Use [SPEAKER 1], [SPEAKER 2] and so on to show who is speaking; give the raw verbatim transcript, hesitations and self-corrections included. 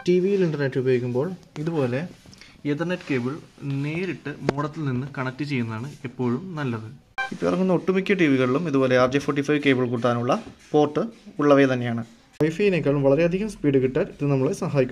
[SPEAKER 1] T വിയിൽ internet ഉപയോഗിക്കുമ്പോൾ ഇതുപോലെ എതർനെറ്റ് കേബിൾ നേരിട്ട് മോഡത്തിൽ നിന്ന് കണക്ട് ചെയ്യുന്നതാണ് എപ്പോഴും നല്ലത്. ഇപ്പോൾ ഇറങ്ങുന്ന ഒട്ടുമിക്ക ടി വികളിലും ഇതുപോലെ R J forty five cable കൂട്ടാനുള്ള പോർട്ട് ഉള്ളവയെ തന്നെയാണ്. വൈഫൈനേക്കാളും വളരെയധികം സ്പീഡ് കിട്ടാൻ ഇത് നമ്മളെ സഹായിക്കും.